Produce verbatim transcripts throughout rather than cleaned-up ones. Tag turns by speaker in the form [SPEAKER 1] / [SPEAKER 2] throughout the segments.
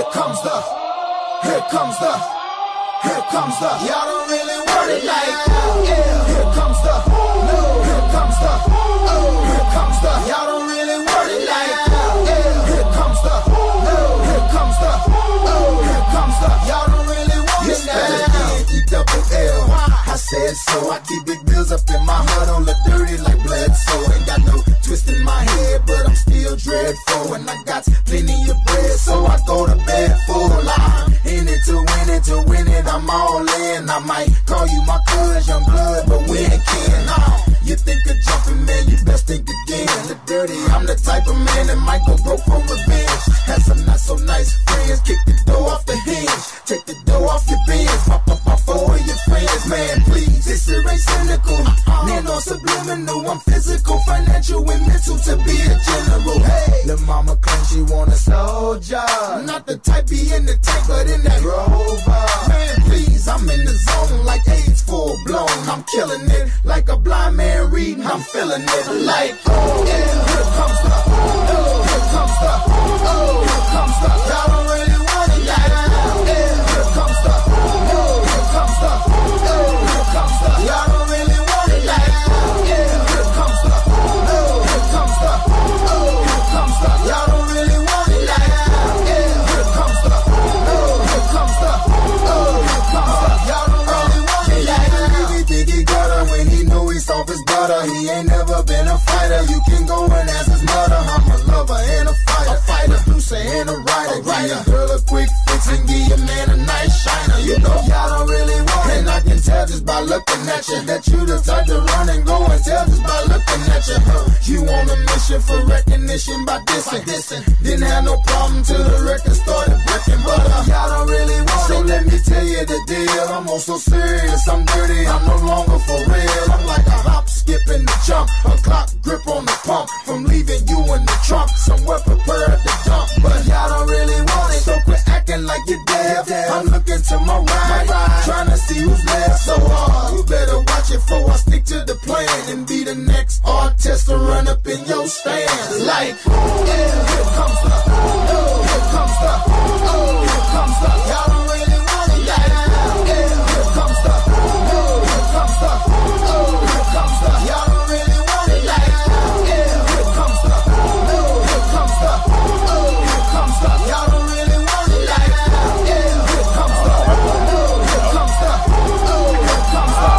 [SPEAKER 1] comes the, here comes the, here comes the. Y'all don't really want it like that. Yeah. Here comes the, no. Here comes the, oh. Here comes the. Y'all don't really want it like that. Yeah. Here comes the, no. Here comes the, oh. Here comes the. Y'all don't really want it like that. E double L. I said so. I keep big bills up in my heart on the dirty like blood. So ain't got no twist in my head, but I'm still dreadful. And I got plenty of bread, so I go to bed full. I'm in it to win it, to win it, I'm all in. I might call you my cuz, young blood, but we ain't kin. No. You think of jumping, man, you best think again. The dirty, I'm the type of man that might go broke for revenge. Had some not so nice friends, kick the door off the hinge. Take the door off your bins, pop up off four of your friends. Man, please, this shit ain't cynical. Man, no subliminal, I'm physical, financial, and mental to be a general. Hey, the mama claims she want a soldier. Not the type be in the tank, but in that rover. Man, please, I'm in the zone like AIDS full blown. I'm killing it like a blind man reading. I'm feeling it like, oh, yeah. Here comes the, oh, here comes the, oh, here comes the. Y'all don't really want it like that. Yeah. Here comes the, oh, here comes the, oh, here comes the. Y'all don't really want it like that. Yeah. Here comes the, oh, here comes the, oh, here comes the. Y'all don't really want it like that. Yeah. Here comes the, oh, here comes the, oh, here comes the. Y'all don't really want it like that. He think he got her when he know he's off his butter. He ain't never been a fighter. You can go and ask his mother. I'm a lover and a fighter. A fighter, producer and a writer. Give a girl a quick fix and give your man a nice shiner. You know y'all don't really want it. And I can tell just by looking at you that you the type to run and go and tell just by looking at you. You on a mission for recognition by dissing. Didn't have no problem till the record started breaking. But uh, y'all don't really want so it. So let me tell you the deal. I'm also serious. I'm dirty. I'm no longer for real. I'm like a hop, skip, and a jump. A clock grip on the pump. From leaving you in the trunk. Somewhere prepared to dump. But y'all don't really want it. So quit acting like you're deaf. I'm looking to my right. Trying to see who's left. So uh, you better watch it before I stick to the plan. And be the next artist to run up in your stand. Like, yeah, here comes the, oh, here comes the, oh, here comes the. Y'all don't really want it like that. Yeah, here comes the, oh, here comes the, oh, here comes the. Y'all don't really want it like that. Yeah, here comes the, oh, here comes the, oh, here comes the. Y'all don't really want it like that. Yeah, here comes the, oh, here comes the, oh, here comes the.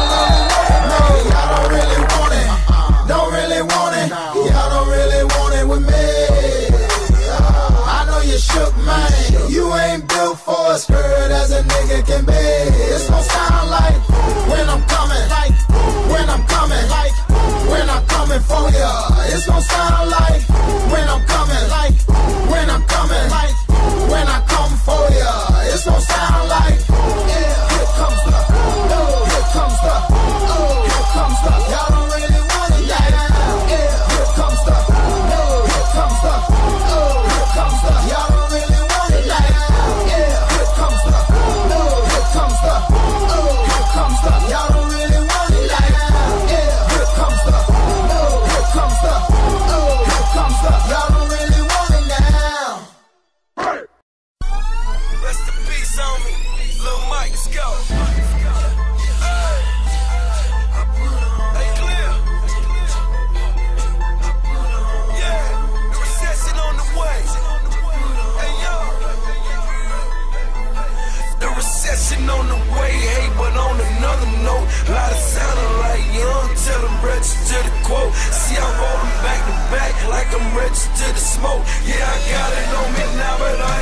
[SPEAKER 1] Y'all don't really want it. Don't really want it. Y'all don't really want it with me. I know you shook, man. You ain't built for a skirt as a nigga can be. It's gon' sound like when I'm coming, like when I'm coming, like when I'm coming for ya. It's gon' sound like when I'm coming, like when I'm coming, like when I come for ya. It's gon' sound like, yeah, here comes the, oh, here comes the, oh, here comes the. Y'all don't really want it like that. Yeah, here comes the, oh, here comes the, oh, here comes the. Y'all don't really want it like that. Yeah, here comes the, oh, here comes the, oh, here comes the. Y'all don't really want it like that. Yeah, here comes the, oh, here comes the, oh, here comes the. Y'all don't really want it now.
[SPEAKER 2] Rest in peace, homie. Lil Mike, let's go. Hey, clear. Yeah, the recession on the way. Hey, yo. The recession on the way, hey, but on another note, a lot of sounding like young, tell them register the quote. See, I roll them back to back like I'm registered to smoke. Yeah, I got it on me now, but I